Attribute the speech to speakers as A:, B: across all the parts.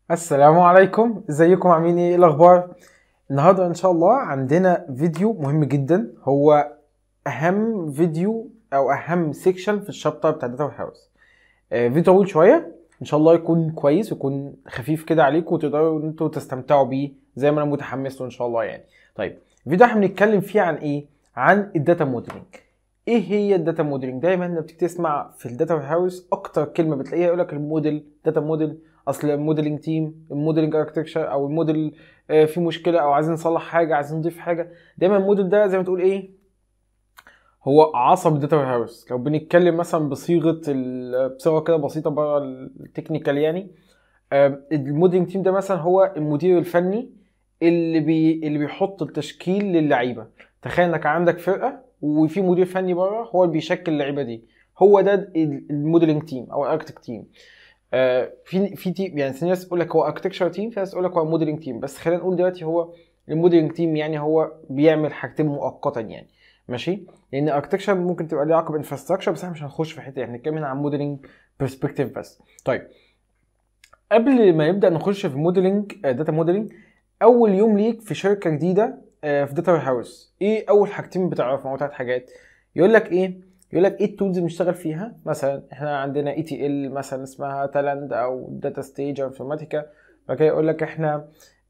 A: السلام عليكم، ازيكم؟ عاملين ايه الاخبار؟ النهارده ان شاء الله عندنا فيديو مهم جدا، هو اهم فيديو او اهم سيكشن في الشابتر بتاع داتا هاوس. فيديو طويل شويه، ان شاء الله يكون كويس ويكون خفيف كده عليكم وتقدروا ان انتوا تستمتعوا بيه زي ما انا متحمس له ان شاء الله يعني. طيب الفيديو احنا بنتكلم فيه عن ايه؟ عن الداتا موديلنج. ايه هي الداتا موديلنج؟ دايما لما بتيجي تسمع في الداتا هاوس اكتر كلمه بتلاقيها يقول لك الموديل، داتا موديل، اصل الموديلنج تيم، الموديلنج اركتكشر، او الموديل في مشكله او عايزين نصلح حاجه، عايزين نضيف حاجه. دايما الموديل ده زي ما تقول ايه، هو عصب الداتا هاوس. لو بنتكلم مثلا بصيغه كده بسيطه بره التكنيكال يعني، الموديلنج تيم ده مثلا هو المدير الفني اللي بيحط التشكيل للعيبه. تخيل انك عندك فرقه وفي مدير فني بره هو اللي بيشكل اللعيبه دي، هو ده الموديلنج تيم او الاركتك تيم. في تيم يعني، في ناس تقول لك هو اركتكشر تيم، في ناس تقول لك هو موديلنج تيم، بس خلينا نقول دلوقتي هو الموديلنج تيم يعني هو بيعمل حاجتين مؤقتا يعني. ماشي، لان اركتكشر ممكن تبقى ليها علاقه بانفراستراكشر، بس احنا مش هنخش في حته، احنا بنتكلم عن موديلنج برسبكتيف بس. طيب قبل ما نبدا نخش في موديلنج، داتا موديلنج، اول يوم ليك في شركه جديده في داتا هاوس، ايه اول حاجتين بتعرفهم او 3 حاجات؟ يقول لك ايه؟ يقول لك ايه التولز اللي بنشتغل فيها. مثلا احنا عندنا اي تي ال مثلا اسمها تالنت او داتا ستيج او انفورماتيكا. بعد كده يقول لك احنا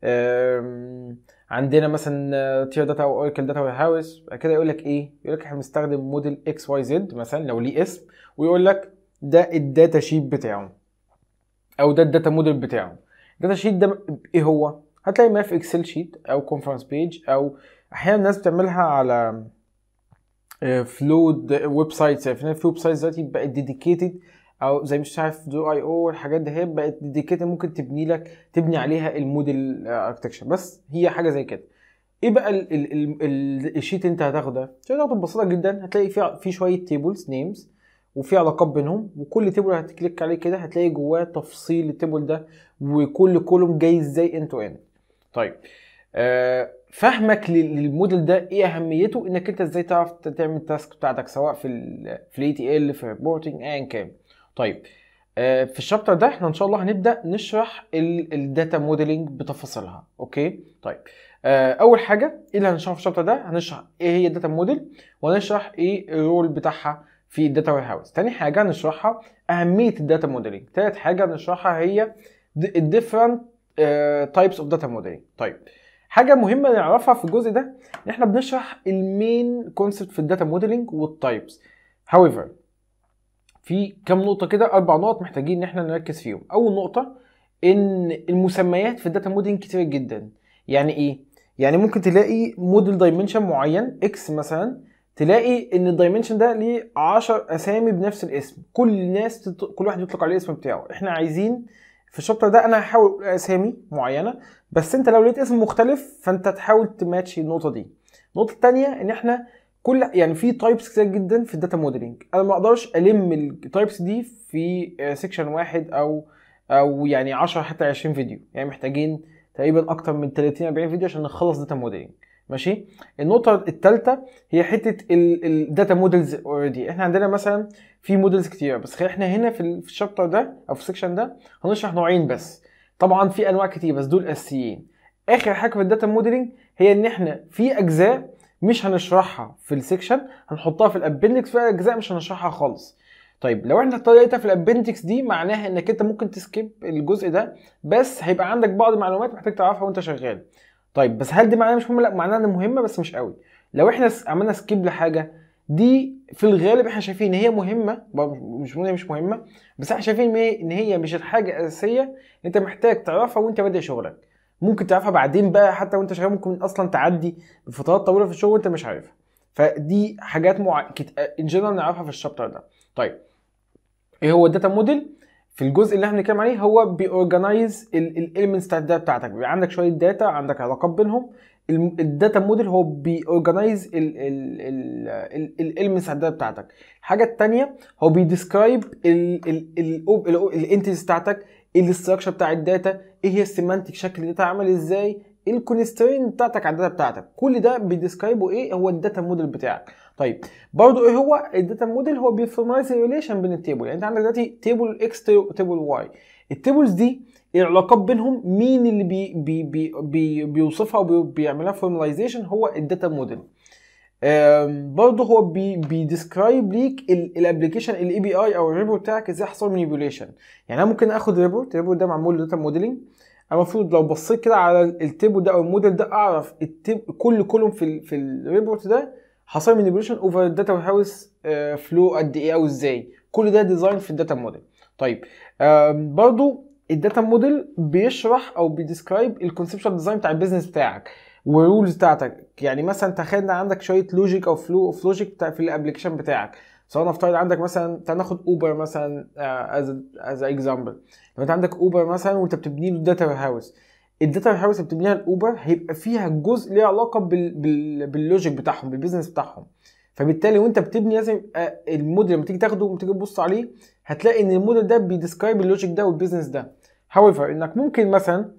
A: عندنا مثلا تير داتا او اوراكل داتا هاوس. بعد كده يقول لك ايه؟ يقول لك احنا بنستخدم موديل اكس واي زد مثلا لو ليه اسم، ويقول لك ده الداتا شيت بتاعه او ده الداتا موديل بتاعه. الداتا شيت ده ايه هو؟ هتلاقي ما في اكسل شيت او كونفرنس بيج، او احيانا الناس بتعملها على فلود ويب سايتس. يعني في ويب سايتس دلوقتي بقت ديديكيتد، او زي مش عارف دو اي او والحاجات دي، هي بقت ديديكيتد ممكن تبني عليها الموديل اركتكشر، بس هي حاجه زي كده. ايه بقى الشيت اللي انت هتاخده؟ الشيت هتاخده ببساطه جدا، هتلاقي في شويه تيبلز نيمز وفي علاقات بينهم، وكل تيبل هتكليك عليه كده هتلاقي جواه تفصيل التيبل ده وكل كولوم جاي ازاي انت تو اند. طيب فهمك للموديل ده ايه اهميته؟ انك انت ازاي تعرف تعمل التاسك بتاعتك، سواء في الاي تي ال، في الريبورتنج، ايا كان. طيب في الشابتر ده احنا ان شاء الله هنبدا نشرح الداتا موديلنج بتفاصيلها. اوكي طيب، اول حاجه ايه اللي هنشرحه في الشابتر ده؟ هنشرح ايه هي الداتا موديل، وهنشرح ايه الرول بتاعها في الداتا وير هاوس. تاني حاجه هنشرحها اهميه الداتا موديلنج. تالت حاجه هنشرحها هي الديفرنت تايبس اوف داتا موديلنج. طيب حاجه مهمه نعرفها في الجزء ده، ان احنا بنشرح المين كونسبت في الداتا موديلنج والتايبس. however في كام نقطه كده، 4 نقط محتاجين ان احنا نركز فيهم. اول نقطه ان المسميات في الداتا موديلنج كتير جدا. يعني ايه؟ يعني ممكن تلاقي موديل دايمنشن معين اكس مثلا، تلاقي ان الدايمنشن ده ليه 10 اسامي بنفس الاسم، كل واحد يطلق عليه الاسم بتاعه. احنا عايزين في الشابتر ده انا هحاول اقول اسامي معينه، بس انت لو لقيت اسم مختلف فانت تحاول تماتش النقطه دي. النقطه الثانيه ان احنا يعني في تايبس كتير جدا في الداتا موديلنج، انا ما اقدرش الم التايبس دي في سيكشن واحد او يعني 10 حتى 20 فيديو، يعني محتاجين تقريبا اكتر من 30 40 فيديو عشان نخلص داتا موديلنج. ماشي. النقطه الثالثه هي حته الداتا موديلز. اوريدي احنا عندنا مثلا في موديلز كتير، بس احنا هنا في الشابتر ده او في السكشن ده هنشرح نوعين بس. طبعا في انواع كتير بس دول اساسيين. اخر حاجه في الداتا موديلنج هي ان احنا في اجزاء مش هنشرحها في السكشن، هنحطها في الابندكس، في اجزاء مش هنشرحها خالص. طيب لو احنا طريقتها في الابندكس دي معناها انك انت ممكن تسكيب الجزء ده، بس هيبقى عندك بعض المعلومات محتاج تعرفها وانت شغال. طيب بس هل دي معناها مش مهمه؟ لا، معناها انها مهمه بس مش قوي. لو احنا عملنا سكيب لحاجه دي، في الغالب احنا شايفين ان هي مهمه، مش مهمه مش مهمه، بس احنا شايفين ان هي مش الحاجه الاساسيه انت محتاج تعرفها وانت بادئ شغلك. ممكن تعرفها بعدين بقى، حتى وانت شغال ممكن اصلا تعدي بفترات طويله في الشغل وانت مش عارفها. فدي حاجات ان جنرال نعرفها في الشابتر ده. طيب ايه هو الداتا موديل؟ في الجزء اللي احنا بنتكلم عليه هو بيورجنايز الاليمنتس بتاعت الداتا بتاعتك. بيبقى عندك شويه داتا، عندك علاقات بينهم. الداتا موديل هو بيورجنايز الاليمنتس بتاعت الداتا بتاعتك. الحاجه الثانيه هو بيديسكرايب الانتيتيز بتاعتك، الاستراكشر بتاع الداتا، ايه هي السيمانتك، شكل الداتا عامل ازاي، الكونسترين بتاعتك على الداتا بتاعتك. كل ده بيديسكرايبه ايه هو الداتا موديل بتاعك. طيب برضو ايه هو الداتا موديل؟ هو بيفورمايز ريليشن بين التيبل. يعني انت عندك دلوقتي تيبل اكس تيبل واي، التيبلز دي العلاقات بينهم مين اللي بيوصفها وبيعملها فورماليزيشن؟ هو الداتا موديل. برضه هو بيديسكرايب ليك الابلكيشن الاي بي اي او الريبورت بتاعك ازاي يحصل مانيبيوليشن. يعني انا ممكن اخد الريبورت ده معمول داتا موديلنج، المفروض لو بصيت كده على التيبل ده او الموديل ده اعرف كل كولوم في الريبورت ده حصل مانيبيوليشن اوفر الداتا هاوس فلو قد ايه او ازاي. كل ده ديزاين في الداتا موديل. طيب برضه الداتا موديل بيشرح او بيديسكرايب الكونسبشوال ديزاين بتاع البيزنس بتاعك والرولز بتاعتك. يعني مثلا تخيل عندك شويه لوجيك او فلو اوف لوجيك في الابلكيشن بتاعك. سواء نفترض عندك مثلا، تعال ناخد اوبر مثلا از اكزامبل. لو انت عندك اوبر مثلا وانت بتبني له داتا هاوس، الداتا هاوس اللي بتبنيها الاوبر هيبقى فيها جزء ليه علاقه باللوجيك بتاعهم، بالبيزنس بتاعهم. فبالتالي وانت بتبني لازم يبقى الموديل لما تيجي تاخده وتيجي تبص عليه هتلاقي ان الموديل ده بيديسكرايب اللوجيك ده والبيزنس ده. however انك ممكن مثلا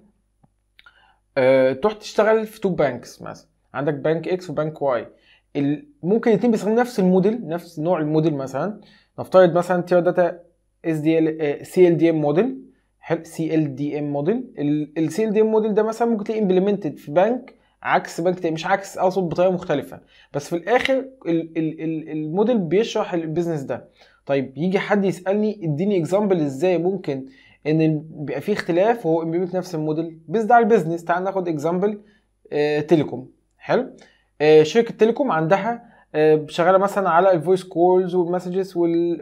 A: تروح تشتغل في 2 بانكس مثلا، عندك بنك اكس وبنك واي، ممكن الاثنين بيستخدموا نفس الموديل، نفس نوع الموديل. مثلا نفترض مثلا تير داتا اس دي ال سي ال دي ام موديل. حلو، سي ال دي ام موديل. السي ال دي ام موديل ده مثلا ممكن تلاقيه امبلمنتد في بنك عكس بنك تاني، مش عكس، اقصد بطريقه مختلفه، بس في الاخر الموديل بيشرح البيزنس ده. طيب يجي حد يسالني اديني اكزامبل ازاي ممكن ان بيبقى فيه اختلاف وهو امبلمنت نفس الموديل بيزد على البيزنس. تعال ناخد اكزامبل تيليكوم. حلو، شركه تيليكوم عندها شغاله مثلا على الفويس كولز والمسجز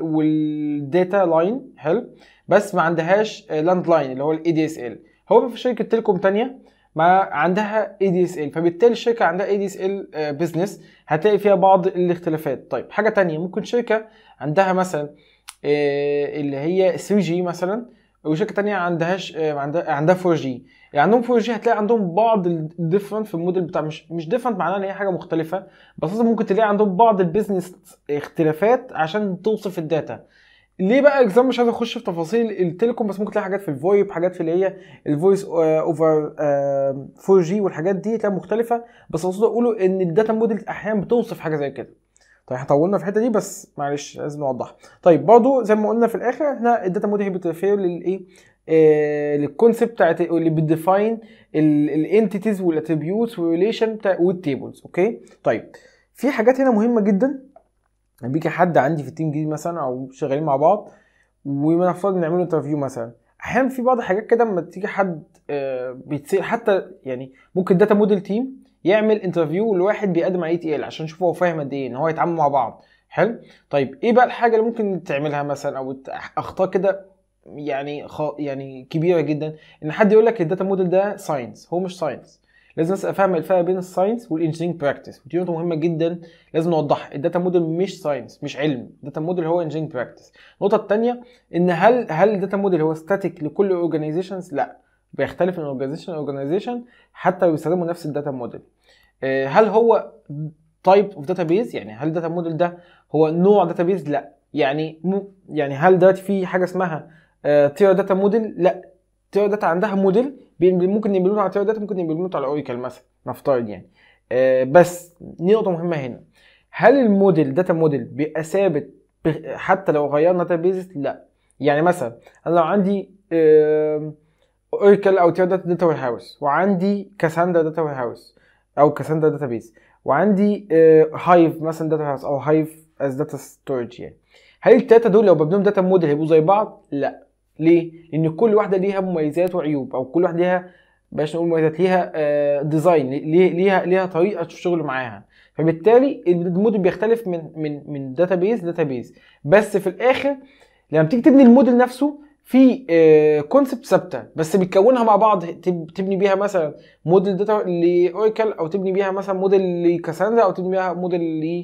A: والداتا لاين. حلو، بس ما عندهاش لاند لاين اللي هو الاي دي اس ال. هو في شركه تيليكوم تانية ما عندها اي دي اس ال، فبالتالي الشركه عندها اي دي اس ال بزنس هتلاقي فيها بعض الاختلافات. طيب حاجه تانية، ممكن شركه عندها مثلا اللي هي 3 جي مثلا، وشركه تانية عندهاش عندها 4 جي. يعني عندهم 4 جي هتلاقي عندهم بعض الديفرنت في الموديل بتاع، مش ديفرنت معناه ان هي حاجه مختلفه، بس ممكن تلاقي عندهم بعض البيزنس اختلافات عشان توصف الداتا. ليه بقى اكزام؟ مش عايز اخش في تفاصيل التليكوم، بس ممكن تلاقي حاجات في الفويب، حاجات في اللي هي الفويس اوفر 4 جي، والحاجات دي تلاقي مختلفه. بس اقصد اقوله ان الداتا موديل احيانا بتوصف حاجه زي كده. طيب احنا طولنا في الحته دي بس معلش لازم نوضحها. طيب برضو زي ما قلنا في الاخر، احنا الداتا موديل هي بتريفير للايه، للكونسيبت بتاعت اللي بتديفاين الانتيتيز والاتريبيوتس والريليشن والتيبلز. اوكي، طيب في حاجات هنا مهمه جدا. بيجي حد عندي في التيم جديد مثلا او شغالين مع بعض ونفترض نعمل انترفيو مثلا، احيانا في بعض الحاجات كده لما تيجي حد بيتصير حتى، يعني ممكن داتا موديل تيم يعمل انترفيو لواحد بيقدم على اي تي ال عشان يشوف هو فاهم قد ايه ان هو يتعامل مع بعض. حلو، طيب ايه بقى الحاجه اللي ممكن تعملها مثلا او اخطاء كده يعني يعني كبيره جدا؟ ان حد يقول لك الداتا موديل ده ساينس. هو مش ساينس. لازم افهم الفرق بين الساينس والانجينيرنج براكتس، ودي نقطه مهمه جدا لازم نوضحها. الداتا موديل مش ساينس، مش علم. الداتا موديل هو انجينيرنج براكتس. النقطه الثانيه ان هل الداتا موديل هو ستاتيك لكل اورجانيزيشنز؟ لا، بيختلف من اورجانيزيشن حتى لو بيستخدموا نفس الداتا موديل. هل هو تايب اوف داتابيز؟ يعني هل الداتا موديل ده هو نوع داتابيز؟ لا. يعني يعني هل دلوقتي في حاجه اسمها تير داتا موديل؟ لا. تير داتا عندها موديل ممكن يبنوه على تير داتا، ممكن يبنوه على اوراكل مثلا نفترض يعني. بس دي نقطه مهمه هنا. هل الموديل داتا موديل بيبقى ثابت حتى لو غيرنا داتابيز؟ لا. يعني مثلا انا لو عندي اوراكل او تير داتا وير هاوس، وعندي كاساندرا داتا وير هاوس او كاساندرا داتابيز، وعندي هايف مثلا داتا هاوس او هايف از داتا ستورج، يعني هل التلاته دول لو ببنيهم داتا موديل هيبقوا زي بعض؟ لا. ليه؟ لان كل واحده ليها مميزات وعيوب، او كل واحده ليها، باش نقول مميزات، ليها ديزاين، ليها طريقه شغل معاها. فبالتالي الموديل بيختلف من داتابيز. بس في الاخر لما بتيجي تبني الموديل نفسه في كونسبت ثابته، بس بتكونها مع بعض، تبني بيها مثلا موديل داتا لاوراكل، او تبني بيها مثلا موديل لكاساندرا، او تبني بيها موديل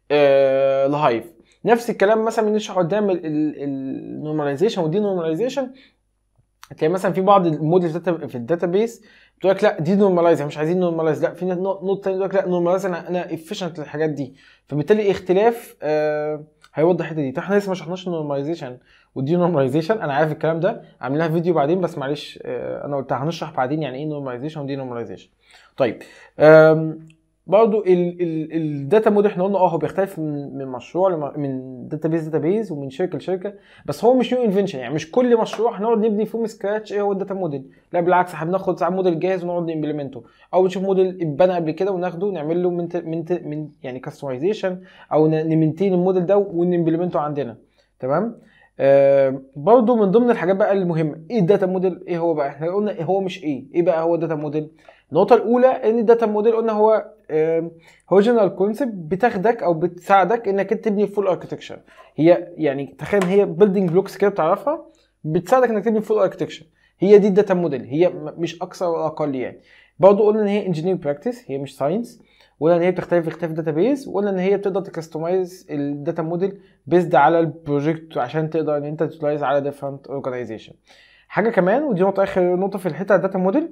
A: لهايف. نفس الكلام مثلا بنشرح قدام النورماليزيشن والدي نورماليزيشن. هتلاقي مثلا في بعض الموديلز في الداتابيس بتقول لك لا دي نورماليز، مش عايزين نورماليز. لا، في نقطه ثانيه تقول لك لا نورماليز، انا افيشنت للحاجات دي. فبالتالي اختلاف هيوضح الحته دي. احنا لسه ما شرحناش النورماليزيشن والدي نورماليزيشن، انا عارف الكلام ده، عاملينها فيديو بعدين، بس معلش انا قلت هنشرح بعدين يعني ايه نورماليزيشن ودي نورماليزيشن. طيب برضو الداتا موديل احنا قلنا هو بيختلف من مشروع من داتابيز ومن شركه لشركه، بس هو مش نيو انفنشن. يعني مش كل مشروع هنقعد نبني فيه من سكراتش ايه هو الداتا موديل، لا بالعكس احنا بناخد ساعات موديل جاهز ونقعد نمبلمنته، او نشوف موديل اتبنى قبل كده وناخده نعمل له من يعني كاستمايزيشن او نمنتين الموديل ده ونمبلمنته عندنا. تمام. برضو من ضمن الحاجات بقى المهمه ايه الداتا موديل، ايه هو بقى؟ احنا قلنا إيه هو مش ايه بقى هو الداتا موديل. النقطه الاولى ان الداتا موديل قلنا هو جنرال كونسبت بتاخدك او بتساعدك انك انت تبني فول اركتكتشر. هي يعني تخيل هي بيلدينج بلوكس كده بتعرفها، بتساعدك انك تبني فول اركتكتشر. هي دي الداتا موديل، هي مش اكثر ولا اقل يعني. برضه قلنا ان هي انجينير براكتس، هي مش ساينس. وقلنا ان هي بتختلف اختلاف داتابيز، وقلنا ان هي بتقدر تكستمايز الداتا موديل بيزد على البروجكت عشان تقدر ان انت تيوتلايز على ديفرنت اورجانيزيشن. حاجه كمان ودي نقطه اخر نقطه في الحته الداتا موديل،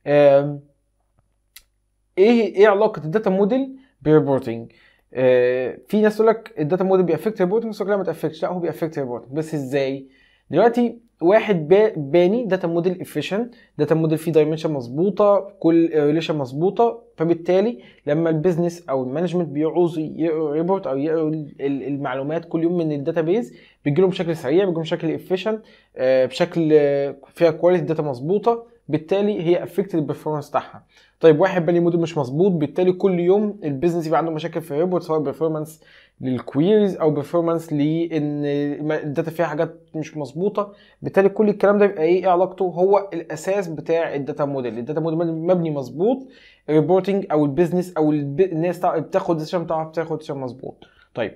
A: ايه علاقه الداتا موديل بالريبورتنج؟ في ناس تقول لك الداتا موديل بيأفكت ريبورتنج، بس لا ما تأفكتش، لا هو بيأفكت ريبورتنج. بس ازاي؟ دلوقتي واحد باني داتا موديل افيشنت، داتا موديل فيه دايمنشن مظبوطه، كل ريليشن مظبوطه، فبالتالي لما البيزنس او المانجمنت بيعوز يقروا ريبورت او يقروا المعلومات كل يوم من الداتا بيز، بيجي لهم بشكل سريع، بيجي لهم بشكل افيشنت، بشكل فيها كواليتي داتا مظبوطه، بالتالي هي افكت البرفورمانس بتاعها. طيب واحد بني موديل مش مظبوط، بالتالي كل يوم البيزنس يبقى عنده مشاكل في الريبورت، سواء برفورمانس للكويريز او برفورمانس لان الداتا فيها حاجات مش مظبوطه. بالتالي كل الكلام ده يبقى ايه علاقته؟ هو الاساس بتاع الداتا موديل. الداتا موديل مبني مظبوط، الريبورتنج او البيزنس او الناس بتاخد ديسيجن بتاعها بتاخد ديسيجن مظبوط. طيب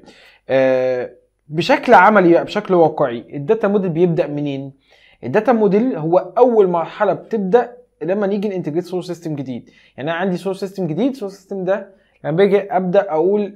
A: بشكل عملي بقى، بشكل واقعي، الداتا موديل بيبدا منين؟ الداتا موديل هو اول مرحله بتبدا لما نيجي ننتجريت سورس سيستم جديد. يعني انا عندي سورس سيستم جديد، سورس سيستم ده لما باجي ابدا اقول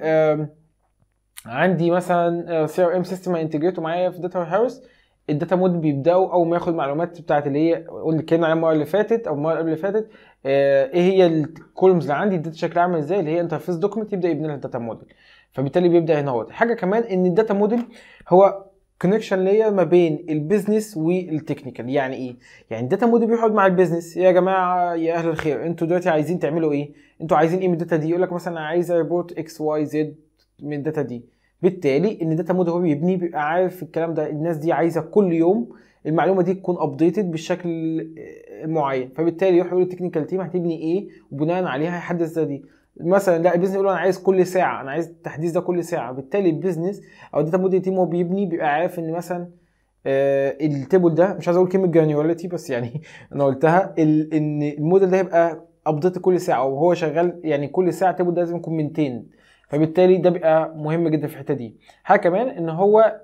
A: عندي مثلا سي ار ام سيستم هانتجريته معايا في داتا هاوس، الداتا موديل بيبداوا اول ما ياخد المعلومات بتاعت اللي هي قلنا اتكلمنا عليها المره اللي فاتت او المره اللي قبل اللي فاتت، ايه هي الكولومز اللي عندي، الداتا شكلها عامل ازاي، اللي هي انترفيس دوكيمنت، يبدا يبني لها الداتا موديل. فبالتالي بيبدا هنا اهوت. حاجه كمان ان الداتا موديل هو كونكشن لاير ما بين البيزنس والتكنيكال. يعني ايه؟ يعني الداتا موديل بيقعد مع البيزنس، يا جماعه يا اهل الخير انتوا دلوقتي عايزين تعملوا ايه؟ انتوا عايزين ايه من الداتا دي؟ يقول لك مثلا انا عايز ريبورت اكس واي زد من الداتا دي. بالتالي ان الداتا موديل هو بيبني بيبقى عارف الكلام ده، الناس دي عايزه كل يوم المعلومه دي تكون ابديتد بالشكل معين، فبالتالي يروح يقول التكنيكال تيم هتبني ايه وبناء عليها هيحدث ده دي. مثلا لا البيزنس يقول انا عايز كل ساعه، انا عايز التحديث ده كل ساعه. بالتالي البيزنس او الداتا موديل تيم هو بيبني بيبقى عارف ان مثلا التيبل ده، مش عايز اقول كلمه جرانيوليتي بس يعني انا قلتها، ان الموديل ده يبقى ابديت كل ساعه وهو شغال، يعني كل ساعه التيبل ده لازم يكون 200. فبالتالي ده بيبقى مهم جدا في الحته دي. حاجه كمان ان هو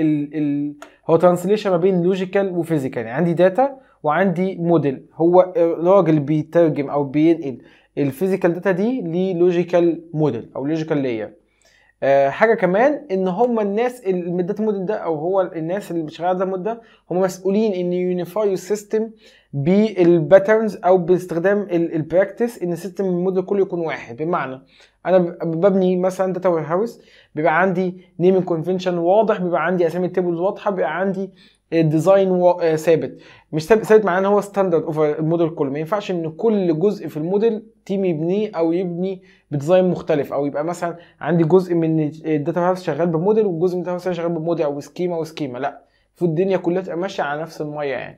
A: هو ترانسليشن ما بين لوجيكال وفيزيكال. يعني عندي داتا وعندي موديل، هو الراجل بيترجم او بينقل الفيزيكال داتا دي للوجيكال موديل او لوجيكال لاير. حاجه كمان ان هم الناس الداتا موديل ده او هو الناس اللي بتشتغل على الداتا موديل ده هم مسؤولين ان يونيفاي السيستم بالباترنز او باستخدام البراكتس، ان السيستم الموديل كله يكون واحد. بمعنى انا ببني مثلا داتا وير هاوس، بيبقى عندي نيمينج كونفنشن واضح، بيبقى عندي اسامي التيبلز واضحه، بيبقى عندي ديزاين ثابت. مش ثابت معناه ان هو ستاندرد اوفر الموديل كله. ما ينفعش ان كل جزء في الموديل تيم يبنيه او يبني بديزاين مختلف، او يبقى مثلا عندي جزء من الداتا هاوس شغال بموديل وجزء من الداتا هاوس شغال بموديل او سكيما وسكيما. لا، في الدنيا كلها تبقى ماشيه على نفس الميه يعني.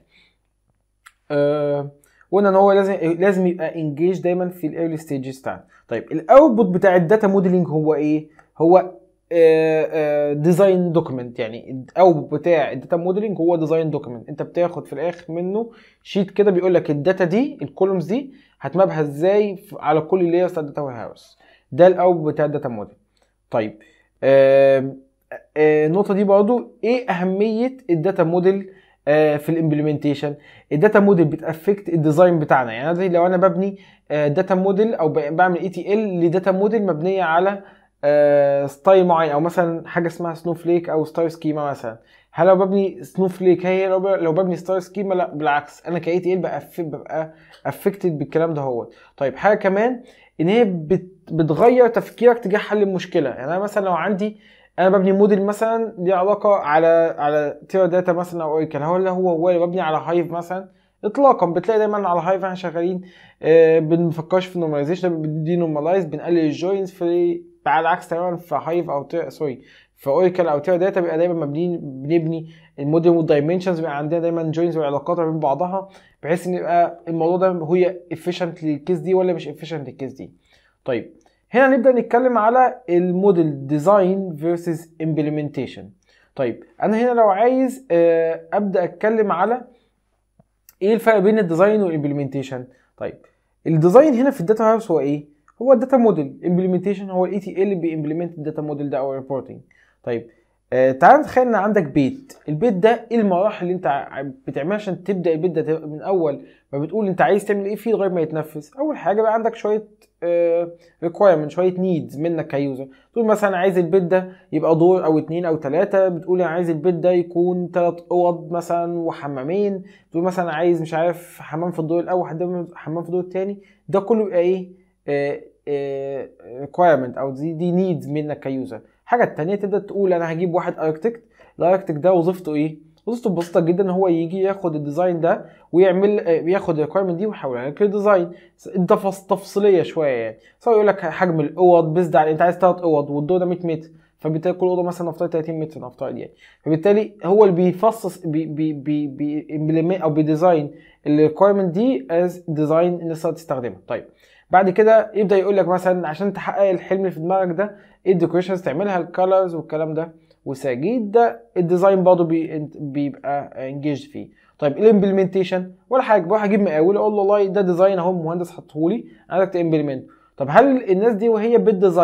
A: وقلنا ان هو لازم يبقى انجيج دايما في الايرلي ستيجز بتاعنا. طيب الاوتبوت بتاع الداتا موديلنج هو ايه؟ هو ديزاين دوكيمنت. يعني الاوتبوت بتاع الداتا موديلنج هو ديزاين دوكيمنت. انت بتاخد في الاخر منه شيت كده بيقول لك الداتا دي الكولومز دي هتمابها ازاي على كل اللايرز بتاع الداتا وير هاوس. ده الاوتبوت بتاع الداتا موديل. طيب النقطه دي برضو ايه اهميه الداتا موديل في الامبلمنتيشن؟ الداتا موديل بتافكت الديزاين بتاعنا. يعني لو انا ببني داتا موديل او بعمل اي تي ال لداتا موديل مبنيه على ستايل معين، او مثلا حاجه اسمها سنو فليك او ستار سكيما مثلا، هل لو ببني سنو فليك هي لو ببني ستار سكيما؟ لا بالعكس، انا كاي تي ال ببقى افكتد بالكلام ده هو. طيب حاجه كمان ان هي بتغير تفكيرك تجاه حل المشكله. يعني انا مثلا لو عندي انا ببني موديل مثلا ليه علاقه على تيرا داتا مثلا او اوراكل، هو اللي ببني على هايف مثلا، اطلاقا. بتلاقي دايما على هايف احنا شغالين بنفكرش في النورماليزيشن، بندي نورماليز، بنقلل الجوينز. في على العكس تماما في هايف او سوري في اوراكل او تيرا داتا بيبقى دايما بنبني الموديل والدايمنشنز، بيبقى عندنا دايما جوينز وعلاقات بين بعضها، بحيث ان يبقى الموضوع ده هي efficient للكيس دي ولا مش efficient للكيس دي. طيب هنا نبدا نتكلم على الموديل ديزاين versus implementation. طيب انا هنا لو عايز ابدا اتكلم على ايه الفرق بين الديزاين والامبلمنتيشن. طيب الديزاين هنا في الداتا هاوس هو ايه؟ هو الداتا موديل. امبلمنتيشن هو الاي تي ال اللي بيمبلمنت الداتا موديل ده او ريبورتنج. طيب تعال نتخيل ان عندك بيت. البيت ده ايه المراحل اللي انت بتعملها عشان تبدا البيت ده من اول ما بتقول انت عايز تعمل ايه فيه لغايه ما يتنفذ؟ اول حاجه بقى عندك شويه ريكوايرمنت، شويه نيدز منك كيوزر. تقول مثلا عايز البيت ده يبقى دور او 2 أو 3. بتقول انا عايز البيت ده يكون 3 اوض مثلا وحمامين. تقول مثلا عايز مش عارف حمام في الدور الاول، حمام في الدور الثاني. ده كله يبقى ايه؟ ريكوايرمنت او دي نيدز منك كيوزر. الحاجه الثانيه تبدا تقول انا هجيب واحد اركتكت. الاركتكت ده وظيفته ايه؟ وظيفته بسيطه جدا، ان هو يجي ياخد الديزاين ده ويعمل ياخد الريكويرمنت دي ويحولها لك لديزاين تفصيليه شويه يعني. سواء يقول لك حجم الاوض بيزد على انت عايز 3 اوض والدور ده 100 متر، فبالتالي كل اوضه مثلا نفترض 30 متر نفترض يعني. فبالتالي هو اللي بيفصص بي او بيديزاين الريكويرمنت دي از ديزاين الناس تستخدمها. طيب بعد كده يبدا يقول لك مثلا عشان تحقق الحلم اللي في دماغك ده ايه الديكوريشنز تعملها، الكالرز والكلام ده وساجيد. ده الديزاين برضه بيبقى انجيج فيه. طيب الامبلمنتيشن ولا حاجه، بروح اجيب مقاول اقول له والله ده ديزاين اهو المهندس حطه لي عايزك تامبلمنت. طب هل الناس دي وهي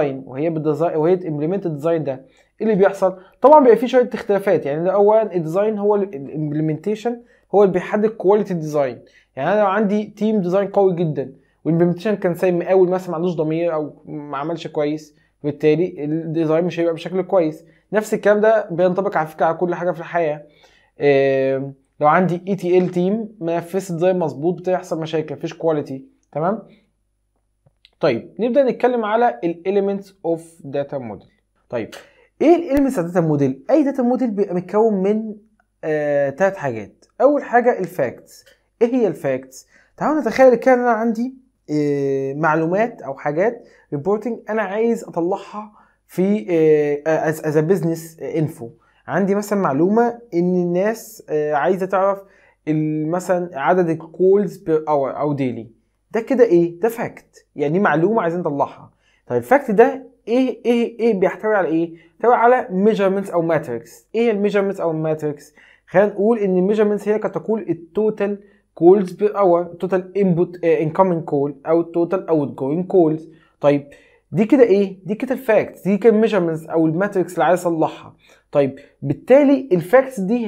A: تامبلمنت الديزاين ده ايه اللي بيحصل؟ طبعا بيبقى فيه شويه اختلافات يعني. ده اولا الديزاين هو الامبلمنتيشن هو اللي بيحدد كواليتي الديزاين. يعني انا لو عندي تيم ديزاين قوي جدا والامبلمنتيشن كان سايب مقاول مثلا ما عندوش ضمير او ما عملش كويس، بالتالي الديزاين مش هيبقى بشكل كويس. نفس الكلام ده بينطبق على فكره على كل حاجه في الحياه. لو عندي اي تي ال تيم ما نفذش ديزاين مظبوط بتحصل مشاكل، مفيش كواليتي. تمام. طيب نبدا نتكلم على الاليمنتس اوف داتا موديل. طيب ايه الاليمنتس اوف داتا موديل؟ اي داتا موديل بيبقى متكون من 3 حاجات. اول حاجه الفاكتس. ايه هي الفاكتس؟ تعالوا نتخيل كده ان انا عندي معلومات او حاجات ريبورتنج انا عايز اطلعها في از بزنس انفو. عندي مثلا معلومه ان الناس عايزه تعرف مثلا عدد الكولز بير اور او ديلي. ده كده ايه؟ ده فاكت، يعني معلومه عايزين نطلعها. طيب الفاكت ده ايه بيحتوي على ايه؟ بيحتوي على ميجرمنتس او ماتريكس. ايه هي الميجرمنتس او الماتريكس؟ خلينا نقول ان الميجرمنتس هي قد تكون التوتال كولز بير اور، توتال انبوت انكمنج كول او توتال اوت جوينج كولز. طيب دي كده ايه؟ دي كده الفاكتس، دي كده الميجرمنتس او الماتريكس اللي عايز اصلحها. طيب بالتالي الفاكتس دي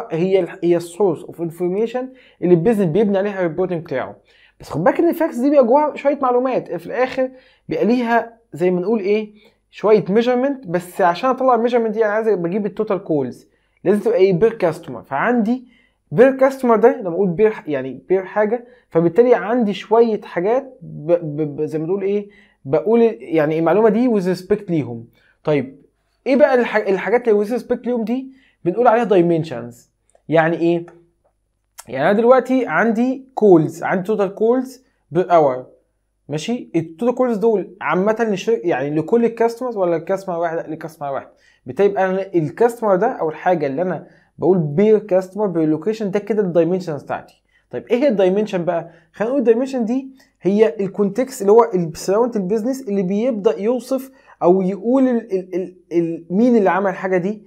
A: هي السورس اوف انفورميشن اللي البيزنس بيبني عليها الريبورتنج بتاعه. بس خد بالك ان الفاكتس دي بيبقى جواها شويه معلومات في الاخر، بيبقى ليها زي ما نقول ايه شويه ميجرمنت. بس عشان اطلع الميجرمنت دي انا عايز بجيب التوتال كولز، لازم تبقى ايه؟ بير كاستمر. فعندي بير كاستمر ده لما اقول بير يعني بير حاجه، فبالتالي عندي شويه حاجات زي ما تقول ايه بقول يعني المعلومه دي ويز ريسبكت ليهم. طيب ايه بقى الحاجات اللي ويز ريسبكت ليهم دي؟ بنقول عليها دايمنشنز. يعني ايه؟ يعني انا دلوقتي عندي كولز، عندي توتال كولز بير اور. ماشي. التوتال كولز دول عامه يعني لكل الكاستمرز ولا الكاستمر واحد؟ لا، للكاستمر واحد. بالتالي انا الكاستمر ده او الحاجه اللي انا بقول بير كاستمر بير لوكيشن ده كده الدايمنشنز بتاعتي. طيب ايه هي الدايمنشن بقى؟ خلينا نقول الدايمنشن دي هي الكونتكست اللي هو السراوند البيزنس اللي بيبدا يوصف او يقول مين اللي عمل الحاجه دي،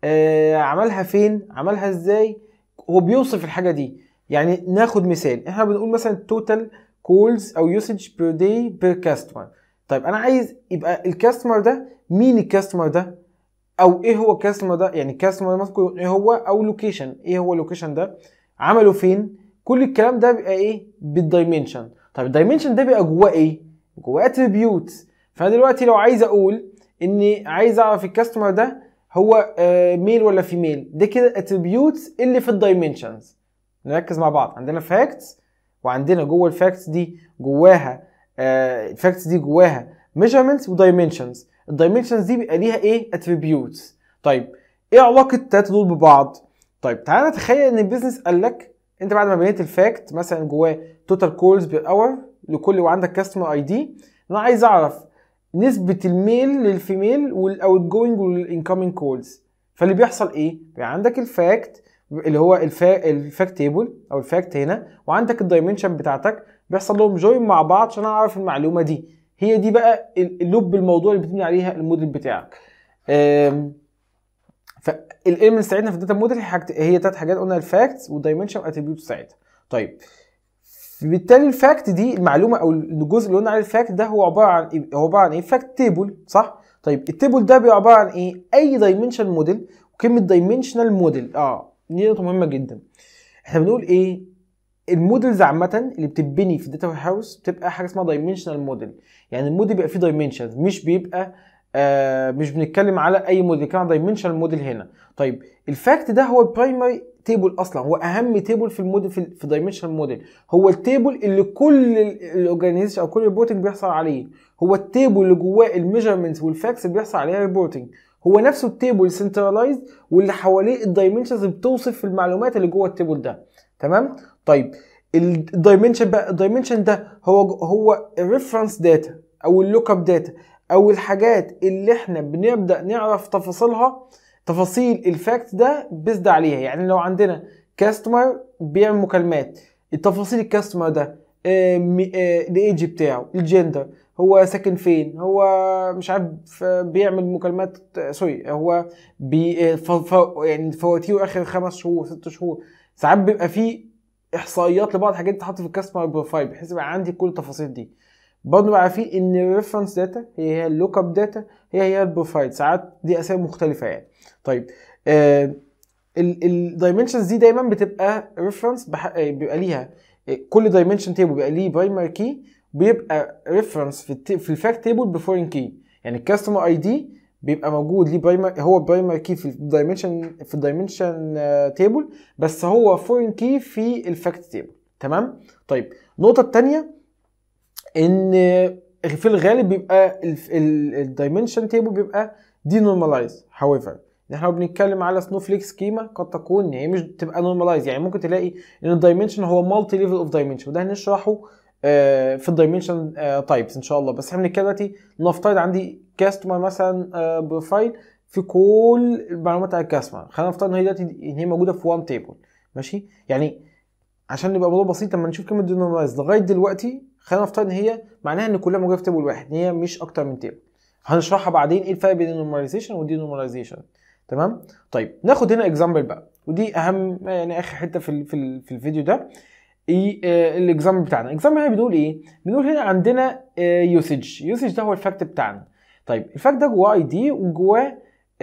A: عملها فين، عملها ازاي، هو بيوصف الحاجه دي. يعني ناخد مثال، احنا بنقول مثلا توتال كولز او يوسج بير داي بير كاستمر. طيب انا عايز يبقى الكاستمر ده مين الكاستمر ده، او ايه هو الكاستمر ده؟ يعني الكاستمر ده ممكن ايه هو، او لوكيشن ايه هو اللوكيشن ده، عمله فين. كل الكلام ده بيبقى ايه؟ بالدايمنشن. طيب الدايمنشن ده بيبقى جواه ايه؟ جواه اتريبيوتس. فانا دلوقتي لو عايز اقول اني عايز اعرف الكاستمر ده هو ميل ولا فيميل، ده كده اتريبيوتس اللي في الدايمنشنز. نركز مع بعض، عندنا فاكتس وعندنا جوه الفاكتس دي جواها الفاكتس دي جواها measurements ودايمنشنز. الدايمنشنز دي بيبقى ليها ايه؟ attributes. طيب ايه علاقه التلاته دول ببعض؟ طيب تعالى نتخيل ان البيزنس قال لك انت بعد ما بنيت الفاكت مثلا جواه توتال كولز بير اور لكل، وعندك كاستمر اي دي، انا عايز اعرف نسبه الميل للفيميل والاوت جوينج والانكمنج كولز. فاللي بيحصل ايه؟ يعني عندك الفاكت اللي هو الفاكت تيبل او الفاكت هنا، وعندك الدايمنشن بتاعتك، بيحصل لهم جوين مع بعض عشان اعرف المعلومه دي. هي دي بقى اللوب الموضوع اللي بتبني عليها الموديل بتاعك. فالاليمنتس بتاعتنا في الداتا موديل هي 3 حاجات قلنا: الفاكتس والدايمنشن والاتريبيوتس بتاعتها. طيب بالتالي الفاكت دي المعلومه او الجزء اللي قلنا عليه الفاكت ده هو عباره عن ايه؟ هو عباره عن ايه؟ فاكت تيبل، صح؟ طيب التيبل ده بيبقى عباره عن ايه؟ اي دايمنشن موديل. وكلمه دايمنشنال موديل دي نقطه مهمه جدا. احنا بنقول ايه؟ المودلز عامه اللي بتتبني في الداتا هاوس بتبقى حاجه اسمها دايمنشنال موديل. يعني الموديل بيبقى فيه دايمنشنز، مش بيبقى مش بنتكلم على اي موديل، بنتكلم على دايمنشنال موديل هنا. طيب الفاكت ده هو البرايمري تيبل اصلا، هو اهم تيبل في الموديل في دايمنشنال موديل. هو التيبل اللي كل الاورجانيزيشن او كل ريبورتنج بيحصل عليه، هو التيبل اللي جواه الميجرمنتس والفاكتس اللي بيحصل عليها ريبورتنج، هو نفسه التيبل سنترلايزد واللي حواليه الدايمنشنز اللي بتوصف المعلومات اللي جوه التيبل ده. تمام؟ طيب الدايمنشن بقى، الدايمنشن ده هو الريفرنس داتا او اللوك اب داتا او الحاجات اللي احنا بنبدا نعرف تفاصيل الفاكت ده بيزد عليها. يعني لو عندنا كاستمر بيعمل مكالمات، التفاصيل الكاستمر ده الايدج بتاعه، الجندر، هو ساكن فين، هو مش عارف بيعمل مكالمات هو يعني فواتيره اخر 5 شهور 6 شهور. ساعات بيبقى فيه احصائيات لبعض الحاجات تتحط في الكاستمر بروفايل بحيث يبقى عندي كل التفاصيل دي. برضه بقى عارفين ان الريفرنس داتا هي اللوك اب داتا هي البروفايل، ساعات دي اسامي مختلفه يعني. طيب الدايمنشنز دي دايما بتبقى ريفرنس بيبقى ليها كل دايمنشن تيبل بيبقى ليه برايمري كي، بيبقى ريفرنس في الفاكت تيبل بفورين كي. يعني الكاستمر اي دي بيبقى موجود ليه برايمري، هو برايمري كي في الدايمنشن تيبل، بس هو فورين كي في الفاكت تيبل. تمام؟ طيب النقطه الثانيه ان في الغالب بيبقى الدايمنشن تيبل بيبقى دي نورماليز. هاويفر احنا بنتكلم على سنوفليك سكيما قد تكون هي مش تبقى نورماليز، يعني ممكن تلاقي ان الدايمنشن هو مالتي ليفل اوف دايمنشن، وده هنشرحه في الدايمنشن تايبس ان شاء الله. بس احنا بنتكلم دلوقتي نفترض عندي كاستمر مثلا بروفايل في كل المعلومات على الكاستمر، خلينا نفترض ان هي دلوقتي ان هي موجوده في 1 تيبل. ماشي؟ يعني عشان نبقى الموضوع بسيط لما نشوف كلمه نورماليز لغايه دلوقتي خلينا نفترض ان هي معناها ان كلها موجوده في تيبل واحد، ان هي مش اكتر من تيبل. هنشرحها بعدين ايه الفرق بين النورماليزيشن والدي نورماليزيشن. تمام؟ طيب ناخد هنا اكزامبل بقى، ودي اهم يعني اخر حته في الفيديو ده. ايه الاكزامبل بتاعنا؟ الاكزامبل هنا بنقول ايه؟ بنقول هنا عندنا يوسج ده هو الفاكت بتاعنا. طيب الفاكت ده جواه اي دي وجواه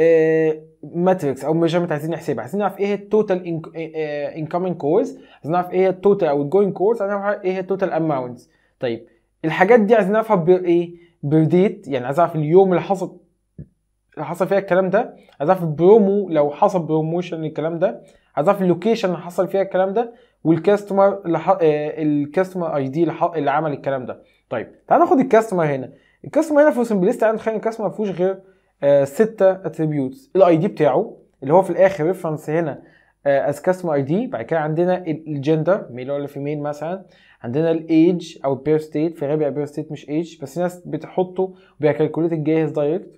A: ماتريكس او ميجرمنت عايزين نحسبها، عايزين نعرف ايه هي التوتال انكمنج كولز، عايزين نعرف ايه هي التوتال او الجوينج كولز، عايزين نعرف ايه هي التوتال اماونتس. طيب الحاجات دي عايزين نعرفها بايه؟ بديت، يعني عايز اعرف اليوم اللي حصل فيها الكلام ده، عايز اعرف البرومو لو حصل بروموشن للكلام ده، عايز اعرف اللوكيشن اللي حصل فيها الكلام ده، والكاستمر الكاستمر اي دي اللي عمل الكلام ده. طيب تعال ناخد الكاستمر هنا. الكاستمر هنا في سمبلست، تعال نتخيل الكاستمر ما فيهوش غير 6 اتريبيوتس. الاي دي بتاعه اللي هو في الاخر ريفرنس هنا از كاستمر اي دي، بعد كده عندنا الجندر ميل ولا فيميل مثلا، عندنا الايج او البير ستيت، في غالب البير ستيت مش ايج بس الناس بتحطه بيكالكوليت الجاهز دايركت.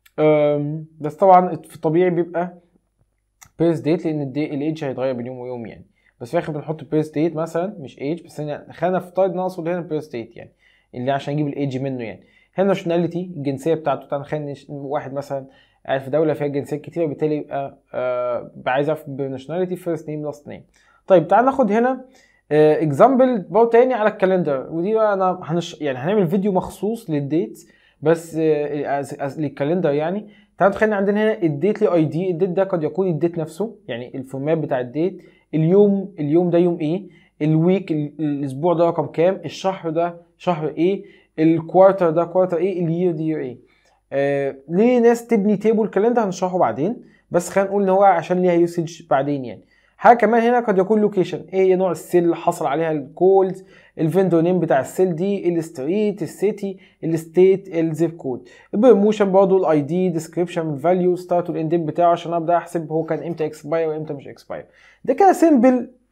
A: بس طبعا في الطبيعي بيبقى بيرث ديت لان الايدج هيتغير بين يوم ويوم يعني، بس في الاخر بنحط بيرث ديت مثلا مش ايدج، بس خلينا نفترض نقصد هنا بيرث ديت يعني اللي عشان نجيب الايدج منه يعني. هنا ناشوناليتي الجنسيه بتاعته، تعالى نخلي واحد مثلا قاعد في دوله فيها جنسيات كتير وبالتالي يبقى عايز اعرف بناشوناليتي فيرست نيم لاست نيم. طيب تعال ناخد هنا اكزامبل برضه تاني على الكالندر، ودي بقى انا يعني هنعمل فيديو مخصوص للديتس بس للكالندر يعني. تعالوا تخيل عندنا هنا الديت لي اي دي، الديت ده قد يكون الديت نفسه يعني الفورمات بتاع الديت، اليوم ده يوم ايه، الويك الاسبوع ده رقم كام، الشهر ده شهر ايه، الكوارتر ده كوارتر ايه، اليير دي يير ايه. ليه ناس تبني تيبل كالندر هنشرحه بعدين، بس خلينا نقول ان هو عشان ليها يوسج بعدين يعني. حاجه كمان هنا قد يكون لوكيشن، ايه هي نوع السيل اللي حصل عليها الكولز، الفيندور نيم بتاع السيل دي، الستريت، السيتي، الستيت، الزيب كود، البروموشن برضه الاي دي، ديسكريبشن، الفاليو، ستارت والاند بتاعه عشان ابدا احسب هو كان امتى اكسباير وامتى مش اكسباير. ده كده سيمبل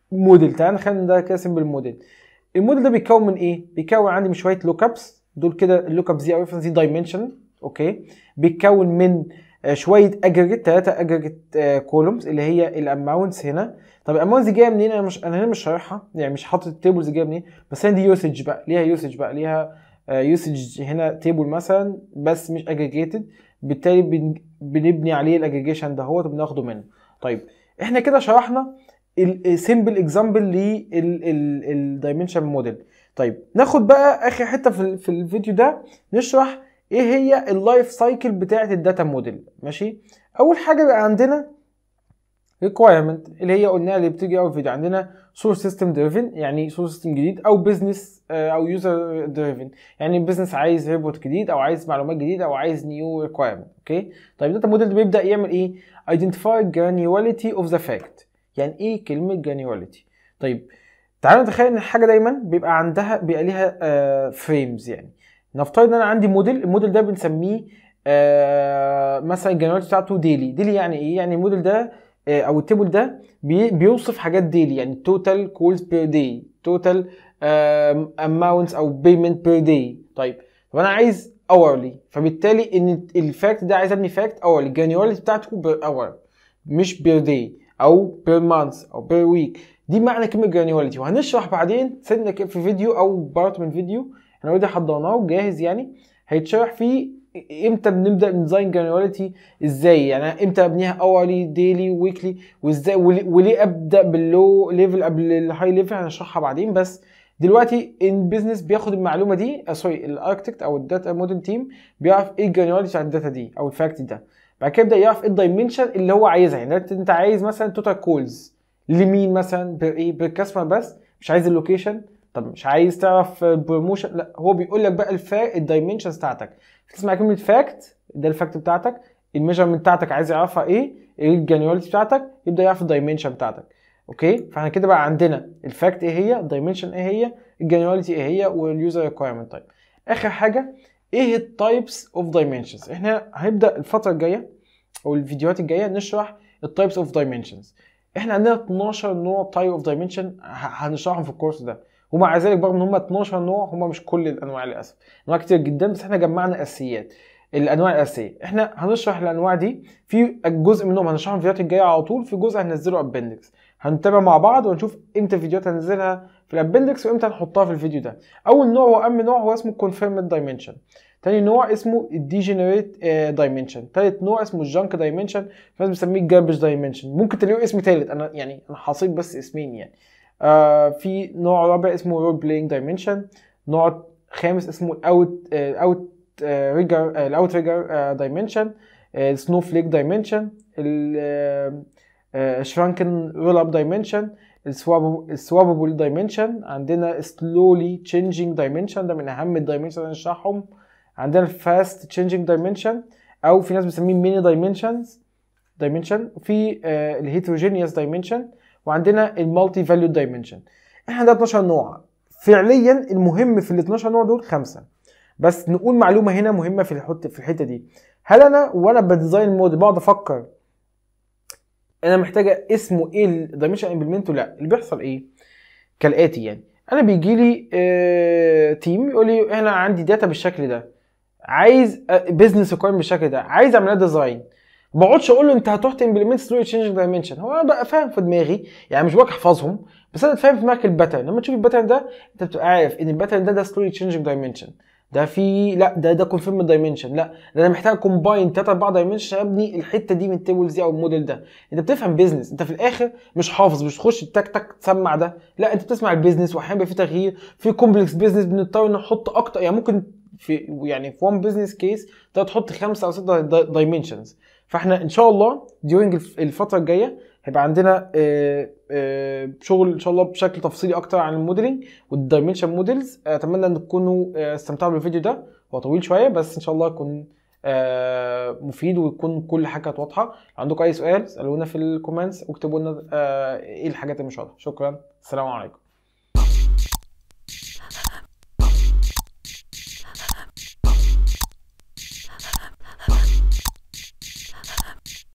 A: موديل. تعال نخلي ده كده سمبل موديل. الموديل ده بيتكون من ايه؟ بيتكون عندي من شويه لوك ابس، دول كده اللوك ابس دي او ريفرنس دي دايمنشن. اوكي. بيتكون من شويه اجريجيت، 3 اجريجيت كولومز اللي هي الاماونتس هنا. طب الاماونتس دي جايه منين؟ انا هنا مش شارحها، يعني مش حاطط التيبلز جايه منين، بس هنا دي يوسج بقى، ليها يوسج بقى، ليها يوسج هنا تيبل مثلا بس مش اجريجيتد، بالتالي بنبني عليه الاجريجيشن ده هو وبناخده منه. طيب احنا كده شرحنا السيمبل اكزامبل للدايمنشن موديل. طيب ناخد بقى اخر حته في الفيديو ده، نشرح ايه هي اللايف سايكل بتاعه الداتا موديل. ماشي. اول حاجه بقى عندنا requirement اللي هي قلناها اللي بتيجي اول فيديو، عندنا source system driven يعني source system جديد، او business او user driven يعني البيزنس عايز ريبورت جديد او عايز معلومات جديده او عايز new requirement. اوكي. طيب الداتا موديل بيبدا يعمل ايه؟ identify granularity of the fact. يعني ايه كلمه granularity؟ طيب تعالوا نتخيل ان الحاجه دايما بيبقى ليها فريمز. يعني نفترض ان انا عندي موديل، الموديل ده بنسميه مثلا الجنراليتي بتاعته ديلي يعني ايه؟ يعني الموديل ده او التيبل ده بيوصف حاجات ديلي، يعني توتال كولز بير داي، توتال اماونتس او بيمنت بير داي. طيب انا عايز اورلي، فبالتالي ان الفاكت ده عايز ابني فاكت اورلي، الجرانيوليتي بتاعته بير اور مش بير داي او بير مانث او بير ويك. دي معنى كلمه جرانيوليتي، وهنشرح بعدين سنه في فيديو او بارت من فيديو احنا اوريدي حضرناه جاهز، يعني هيتشرح فيه امتى بنبدا نديزاين جرانيوليتي ازاي، يعني امتى ابنيها اورلي ديلي ويكلي وازاي، وليه ابدا باللو ليفل قبل الهاي ليفل، هنشرحها بعدين. بس دلوقتي البيزنس بياخد المعلومه دي، سوري الاركتكت او الداتا موديل تيم بيعرف ايه الجرانيوليتي بتاع الداتا دي او الفاكت ده، بعد كده يبدا يعرف ايه الدايمنشن اللي هو عايزها. يعني انت عايز مثلا توتال كولز لمين مثلا؟ بالكاستمر بس، مش عايز اللوكيشن. طب مش عايز تعرف بروموشن، لا هو بيقول لك بقى الدايمنشنز بتاعتك. تسمع كلمه فاكت، ده الفاكت بتاعتك، الميجرمنت بتاعتك عايز يعرفها ايه الجرانيوليتي بتاعتك، يبدا يعرف الدايمنشن بتاعتك. اوكي. فاحنا كده بقى عندنا الفاكت ايه هي، الدايمنشن ايه هي، الجرانيوليتي ايه هي، واليوزر ريكويرمنت. طيب اخر حاجه ايه التايبس اوف دايمنشنز؟ احنا هنبدا الفتره الجايه او الفيديوهات الجايه نشرح التايبس اوف دايمنشنز. احنا عندنا 12 نوع تايب اوف دايمنشن هنشرحهم في الكورس ده، ومع ذلك برغم ان هم 12 نوع هم مش كل الانواع للاسف، انواع كتير جدا، بس احنا جمعنا اساسيات الانواع الاساسيه. احنا هنشرح الانواع دي، في جزء منهم هنشرحهم في الفيديوهات الجايه على طول، في جزء هننزله ابندكس، هنتابع مع بعض ونشوف امتى الفيديوهات هننزلها في الابندكس وامتى هنحطها في الفيديو ده. اول نوع واهم نوع هو اسمه confirmed dimension، تاني نوع اسمه الديجنريت دايمنشن، تالت نوع اسمه الجانك دايمنشن، في ناس بنسميه الجاربج دايمنشن، ممكن تلاقيه اسم تالت، انا يعني انا حاصل بس اسمين يعني. في نوع رابع اسمه رول بلاينج دايمنشن، نوع خامس اسمه الاوت ريجر دايمنشن، السنو فليك دايمنشن، الشرانكن رول اب دايمنشن، السواببل دايمنشن، عندنا سلولي تشينجينج دايمنشن، ده من اهم الدايمنشن اللي هنشرحهم. عندنا الفاست تشينجينج دايمنشن او في ناس بتسميه ميني دايمنشن، وفي الهيتروجينيوس دايمنشن، وعندنا المالتي فاليو دايمنشن. احنا ده 12 نوع فعليا، المهم في ال 12 نوع دول 5 بس. نقول معلومه هنا مهمه في الحته دي، هل انا وانا بديزاين موديل بقعد افكر انا محتاجه اسمه ايه الدايمنشن امبلمنته؟ لا، اللي بيحصل ايه كالاتي، يعني انا بيجي لي تيم يقول لي انا عندي داتا بالشكل ده، عايز بزنس ريكويرمنت بالشكل ده، عايز اعمل لها ديزاين. ما بقعدش اقول له انت هتروح تمبلمنت ستوري تشينج دايمنشن، هو انا بقى فاهم في دماغي، يعني مش بقى احفظهم، بس انا فاهم في دماغك الباترن. لما تشوف الباترن ده انت بتبقى عارف ان الباترن ده ستوري تشينج دايمنشن، ده في لا ده كونفيرم دايمنشن، لا ده انا محتاج كومباين 3 4 دايمنشن ابني الحته دي من التيبلز دي او الموديل ده. انت بتفهم بيزنس، انت في الاخر مش حافظ، مش تخش تك تك تسمع ده، لا انت بتسمع البيزنس، واحيانا في تغيير في كومبلكس بيزنس بنضطر نحط اكتر، يعني ممكن في وان بزنس كيس تحط 5 أو 6 دايمنشنز. فاحنا ان شاء الله during الفتره الجايه هيبقى عندنا شغل ان شاء الله بشكل تفصيلي اكتر عن الموديلنج والدايمنشن موديلز. اتمنى ان تكونوا استمتعوا بالفيديو ده، هو طويل شويه بس ان شاء الله يكون مفيد ويكون كل حاجه واضحه. لو عندكم اي سؤال اسالونا في الكومنتس واكتبوا لنا ايه الحاجات اللي مش واضحه. شكرا، السلام عليكم.